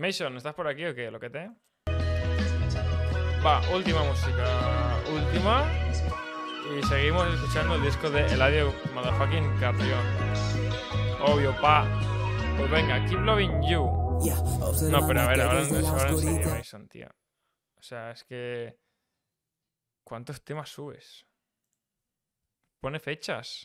Mason, ¿estás por aquí o qué? ¿Lo que te? Va, última música. Última. Y seguimos escuchando el disco de Eladio Motherfucking Carrión. Obvio, pa. Pues venga, Keep Loving You. No, pero a ver, ahora en serio, Mason, tío. O sea, es que... ¿Cuántos temas subes? Pone fechas.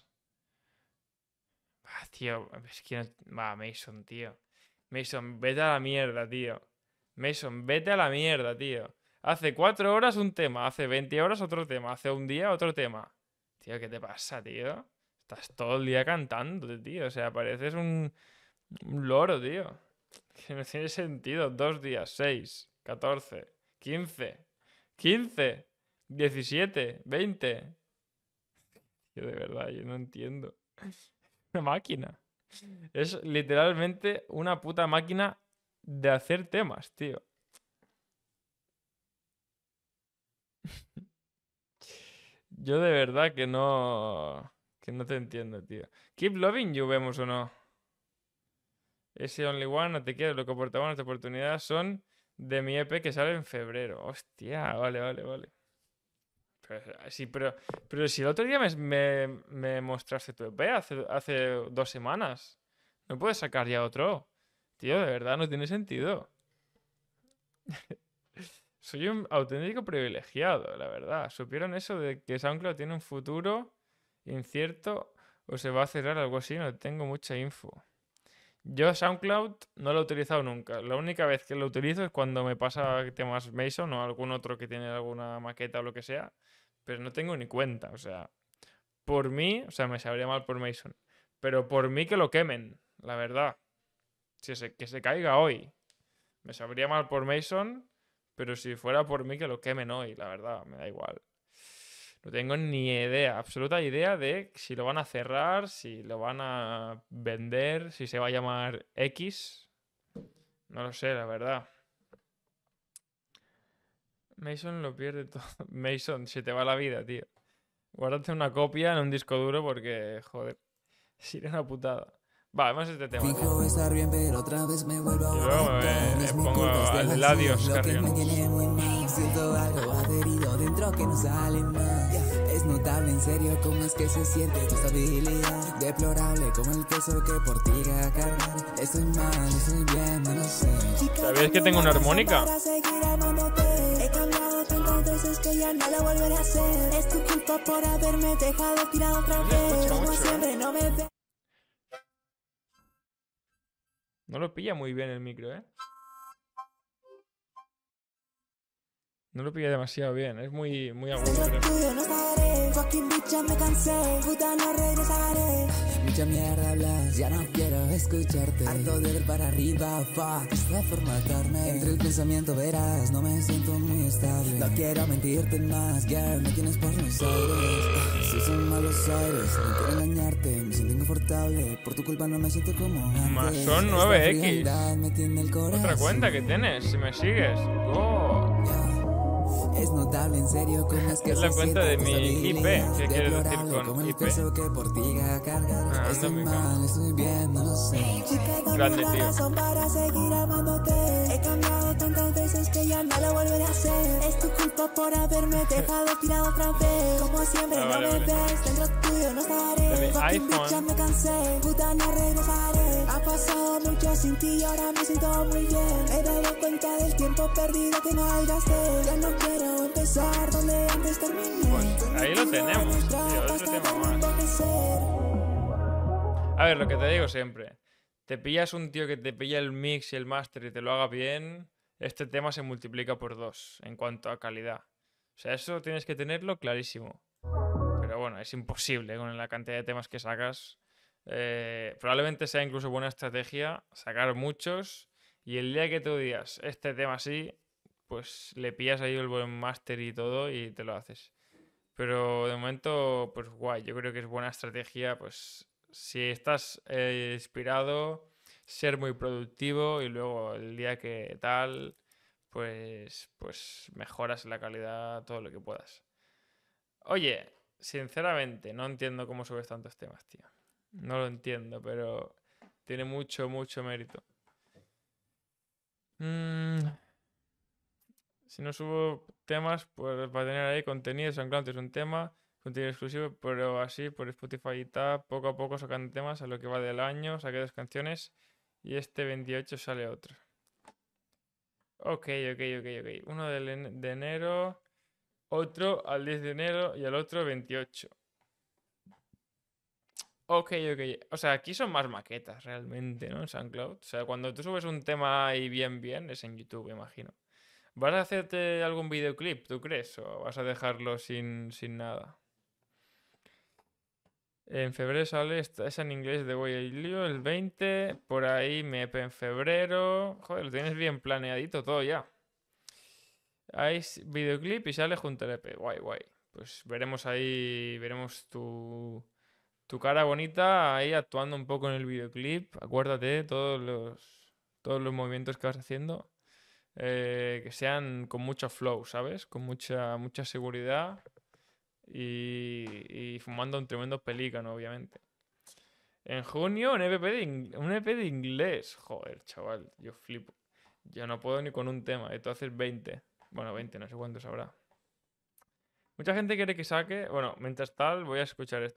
Tío, es que no... Va, Mason, tío. Mason, vete a la mierda, tío. Mason, vete a la mierda, tío. Hace 4 horas un tema, hace 20 horas otro tema, hace un día otro tema. Tío, ¿qué te pasa, tío? Estás todo el día cantando, tío. O sea, pareces un loro, tío. Que no tiene sentido. 2 días, 6, 14, 15, 15, 17, 20. Tío, de verdad, yo no entiendo. Una máquina. Es literalmente una puta máquina de hacer temas, tío. Yo de verdad que no... Que no te entiendo, tío. Keep Loving You, vemos o no. Ese Only One, No Te Quiero, Lo que aportaba esta oportunidad son de mi EP que sale en febrero. Hostia, vale, vale, vale. Sí, pero si el otro día me mostraste tu EP hace 2 semanas. ¿No puedes sacar ya otro? Tío, de verdad, no tiene sentido. Soy un auténtico privilegiado, la verdad. ¿Supieron eso de que SoundCloud tiene un futuro incierto o se va a cerrar algo así? No tengo mucha info. Yo SoundCloud no lo he utilizado nunca. La única vez que lo utilizo es cuando me pasa temas Mason o algún otro que tiene alguna maqueta o lo que sea. Pero no tengo ni cuenta. O sea, por mí, o sea, me sabría mal por Mason. Pero por mí que lo quemen, la verdad. Que se caiga hoy. Me sabría mal por Mason, pero si fuera por mí que lo quemen hoy, la verdad, me da igual. No tengo ni idea, absoluta idea de si lo van a cerrar, si lo van a vender, si se va a llamar X. No lo sé, la verdad. Mason lo pierde todo. Mason, se te va la vida, tío. Guárdate una copia en un disco duro porque, joder, sería una putada. Va, vamos a este tema, tío. Estar bien, pero otra vez me vuelvo Y luego me pongo al Eladios Carrión. Siento algo adherido dentro que no sale más. Es notable en serio cómo es que se siente tu estabilidad. Deplorable como el peso que por ti a cargar. Estoy mal, estoy bien, no lo sé. ¿Sabías que tengo una armónica? He cambiado tantas veces que ya no lo volveré a hacer. Es tu culpa por haberme dejado tirado otra vez. Como siempre no me ve. No lo pilla muy bien el micro, ¿eh? No lo pilla demasiado bien, es muy agudo, creo. No estaré, fucking bitch, ya me cansé, puta no regresaré. Mucha mierda hablas, ya no quiero escucharte. Harto de ver para arriba, fuck, está formatarme. Entre el pensamiento verás, no me siento muy estable. No quiero mentirte más, girl, me tienes por los aires. Si son malos aires, no quiero engañarte. Me siento inconfortable, por tu culpa no me siento como antes. Más son 9X. Otra cuenta que tienes, si me sigues. Oh. Es notable en serio cómo es que es la cuenta de mi IP. ¿Qué quieres decir con IP? Estoy mal, estoy bien, no lo sé. Grande, tío. Para seguir amándote. He cambiado tantas veces que ya no lo volveré a hacer. Es tu culpa por haberme dejado tirado otra vez. Como siempre no me ves, dentro tuyo no estaré. De mi iPhone. Ya me cansé, puta no regresaré. Ha pasado mucho sin ti y ahora me siento muy bien. He dado cuenta del tiempo perdido que no gasté. Ya no quiero empezar donde antes terminé. Pues ahí lo tenemos, tío, otro tema más. A ver, lo que te digo siempre. Te pillas un tío que te pilla el mix y el máster y te lo haga bien, este tema se multiplica por 2 en cuanto a calidad. O sea, eso tienes que tenerlo clarísimo. Pero bueno, es imposible con la cantidad de temas que sacas. Probablemente sea incluso buena estrategia sacar muchos y el día que tú digas este tema así, pues le pillas ahí el buen máster y todo y te lo haces. Pero de momento, pues guay, yo creo que es buena estrategia, pues si estás inspirado, ser muy productivo y luego el día que tal, pues mejoras la calidad todo lo que puedas. Oye, sinceramente, no entiendo cómo subes tantos temas, tío. No lo entiendo, pero tiene mucho, mucho mérito. Mm, si no subo temas, pues va a tener ahí contenido. SoundCloud es un tema, contenido exclusivo, pero así por Spotify y tal, poco a poco sacando temas a lo que va del año. Saqué 2 canciones y este 28 sale otro. Ok. Uno de enero, otro al 10 de enero y al otro 28. Ok. O sea, aquí son más maquetas realmente, ¿no? En SoundCloud. O sea, cuando tú subes un tema ahí bien, es en YouTube, imagino. ¿Vas a hacerte algún videoclip, tú crees? ¿O vas a dejarlo sin nada? En febrero sale, es en inglés de Boy I Lío, el 20. Por ahí me EP en febrero. Joder, lo tienes bien planeadito todo ya. Hay videoclip y sale junto al EP. Guay. Pues veremos ahí, veremos tu cara bonita ahí actuando un poco en el videoclip. Acuérdate todos los movimientos que vas haciendo. Que sean con mucho flow, ¿sabes? Con mucha seguridad y fumando un tremendo pelícano, obviamente. En junio, un EP de inglés. Joder, chaval, yo flipo. Yo no puedo ni con un tema. Entonces 20. Bueno, 20, no sé cuántos habrá. Mucha gente quiere que saque. Bueno, mientras tal, voy a escuchar esto.